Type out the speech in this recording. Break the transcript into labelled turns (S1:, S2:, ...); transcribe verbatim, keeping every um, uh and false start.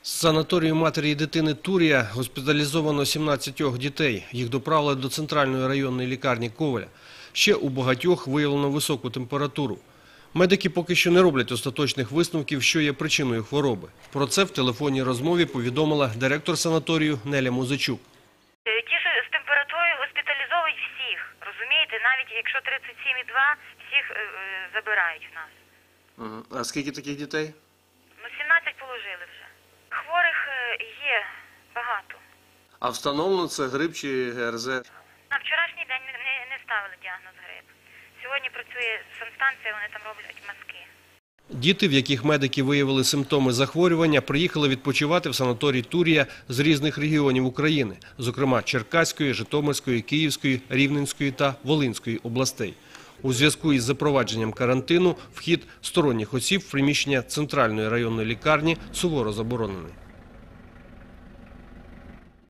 S1: З санаторію матері і дитини «Турія» госпіталізовано сімнадцять дітей. Їх доправили до центральної районної лікарні Ковеля. Ще у багатьох виявлено високу температуру. Медики поки що не роблять остаточних висновків, що є причиною хвороби. Про це в телефонній розмові повідомила директор санаторію Неля Музичук.
S2: Ті, що з температурою госпіталізовують всіх, розумієте? Навіть якщо тридцять сім і два, всіх е, е, забирають в нас.
S1: А скільки таких дітей?
S2: Ну, сімнадцять положили вже. Хворих е, є багато.
S1: А встановлено це грип чи ГРЗ?
S2: На вчорашній день не, не, не ставили діагноз грип. Сьогодні працює санстанція, вони там роблять маски.
S1: Діти, в яких медики виявили симптоми захворювання, приїхали відпочивати в санаторій «Турія» з різних регіонів України, зокрема Черкаської, Житомирської, Київської, Рівненської та Волинської областей. У зв'язку із запровадженням карантину вхід сторонніх осіб в приміщення центральної районної лікарні суворо заборонений.